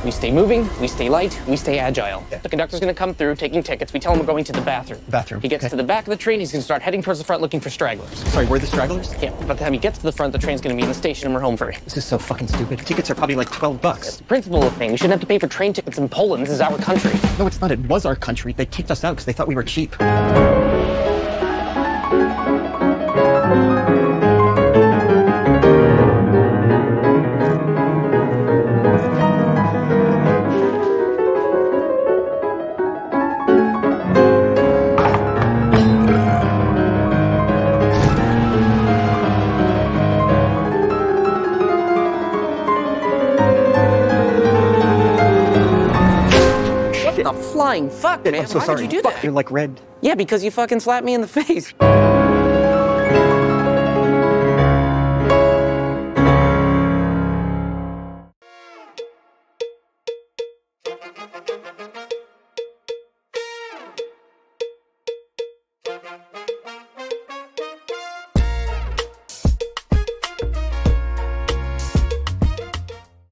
We stay moving, we stay light, we stay agile. Yeah. The conductor's gonna come through, taking tickets. We tell him we're going to the bathroom. Bathroom. He gets to the back of the train, he's gonna start heading towards the front looking for stragglers. Sorry, we're the stragglers? Yeah, by the time he gets to the front, the train's gonna be in the station and we're home free. This is so fucking stupid. Tickets are probably like $12. That's the principle of the thing. We shouldn't have to pay for train tickets in Poland. This is our country. No, it's not. It was our country. They kicked us out because they thought we were cheap. The flying fuck, man. I'm so Why sorry. would you do that? Fuck, you're like red. Yeah, because you fucking slapped me in the face.